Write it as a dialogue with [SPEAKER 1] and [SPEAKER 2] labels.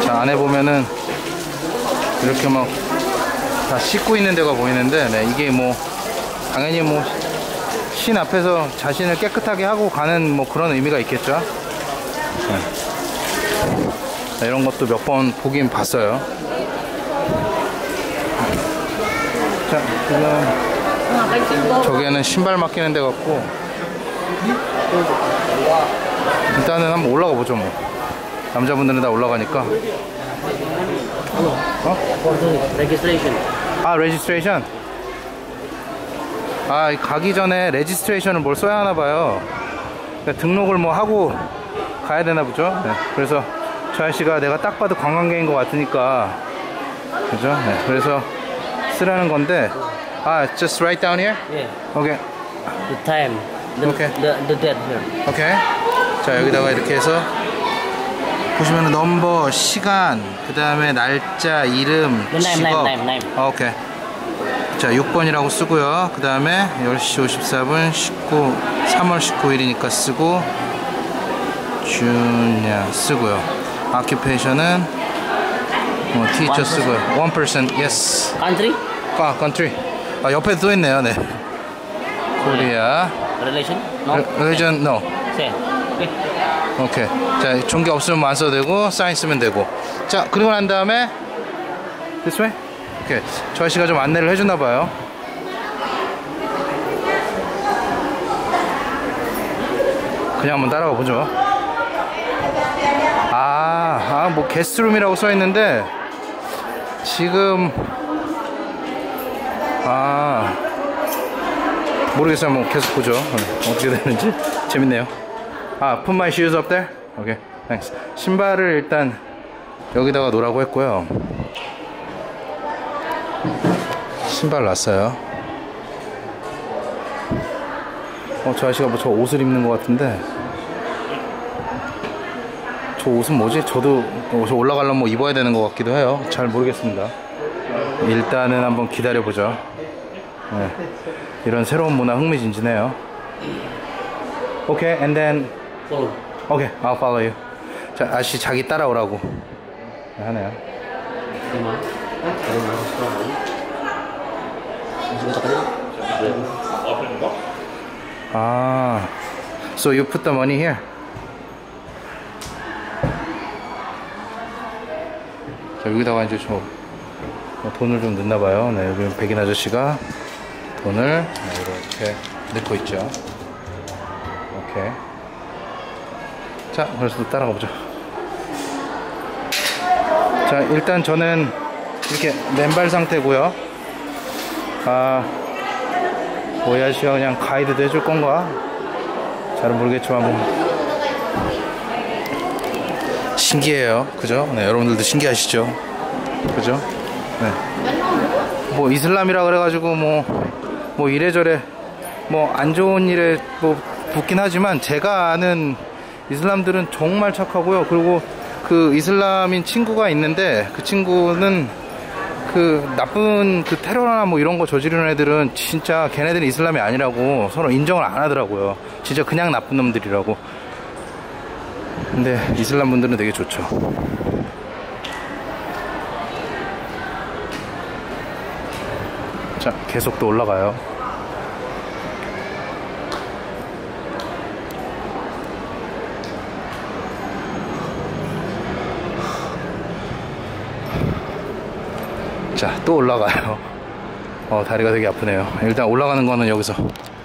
[SPEAKER 1] 자, 안에 보면은 이렇게 막 다 씻고 있는 데가 보이는데, 네, 이게 뭐 당연히 뭐 신 앞에서 자신을 깨끗하게 하고 가는 뭐 그런 의미가 있겠죠. 네. 자, 이런 것도 몇 번 보긴 봤어요. 자, 지금 저기에는 신발 맡기는 데 같고, 일단은 한번 올라가 보죠. 뭐 남자분들은 다 올라가니까. 아, 레지스트레이션. 아, 가기 전에 레지스트레이션을 뭘 써야 하나 봐요. 그러니까 등록을 뭐 하고 가야 되나 보죠. 네. 그래서 저 아저씨가 내가 딱 봐도 관광객인 것 같으니까, 그죠? 네. 그래서 쓰라는 건데. 아, just write down here?
[SPEAKER 2] Yeah.
[SPEAKER 1] Okay.
[SPEAKER 2] The time.
[SPEAKER 1] Okay.
[SPEAKER 2] The date here.
[SPEAKER 1] Okay. 자, 여기다가 이렇게 해서 보시면은 넘버, 시간, 그 다음에 날짜, 이름, 직업. 오케이. 자, 6번이라고 쓰고요. 그 다음에 10시 54분 3월 19일이니까 쓰고, 주냐 쓰고요. occupation은 teacher 쓰고요. one person. Yes.
[SPEAKER 2] Country?
[SPEAKER 1] 아, country. 아, 옆에 또 있네요. 네. 코리아.
[SPEAKER 2] Relation? No.
[SPEAKER 1] religion, no.
[SPEAKER 2] Same.
[SPEAKER 1] 오케이. 자, 종교 없으면 안 써도 되고, 사인 쓰면 되고. 자, 그리고 난 다음에 this way? 오케이. 저 아저씨가 좀 안내를 해주나봐요. 그냥 한번 따라가 보죠. 뭐 게스트룸이라고 써있는데, 지금 모르겠어요. 뭐 계속 보죠. 어떻게 되는지. 재밌네요. put my shoes up there? 오케이, thanks. 신발을 일단 여기다가 놓으라고 했고요. 신발 놨어요. 저 아저씨가 뭐 저 옷을 입는 것 같은데, 저 옷은 뭐지? 저도 저 올라가려면 뭐 입어야 되는 것 같기도 해요. 잘 모르겠습니다. 일단은 한번 기다려보죠. 네. 이런 새로운 문화 흥미진진해요. 오케이, and then
[SPEAKER 2] Follow.
[SPEAKER 1] 오케이, I'll follow you. 자, 아저씨 자기 따라오라고 하네요. So you put the money here. 자, 여기다가 이제 저 돈을 좀 넣나봐요. 네, 여기 백인 아저씨가 돈을 이렇게 넣고 있죠. 오케이. 자, 그래서 또 따라가 보죠. 자, 일단 저는 이렇게 맨발 상태고요. 이 아저씨가 그냥 가이드도 해줄 건가? 잘은 모르겠지만 뭐 신기해요. 그죠? 네, 여러분들도 신기하시죠? 그죠? 네. 뭐 이슬람이라 그래가지고 뭐 이래저래 뭐 안 좋은 일에 뭐 붙긴 하지만, 제가 아는 이슬람들은 정말 착하고요. 그리고 그 이슬람인 친구가 있는데, 그 친구는 그 나쁜 그 테러나 뭐 이런 거 저지르는 애들은 진짜 걔네들이 이슬람이 아니라고 서로 인정을 안 하더라고요. 진짜 그냥 나쁜 놈들이라고. 근데 이슬람 분들은 되게 좋죠. 자, 계속 또 올라가요. 자, 또 올라가요. 다리가 되게 아프네요. 일단 올라가는 거는 여기서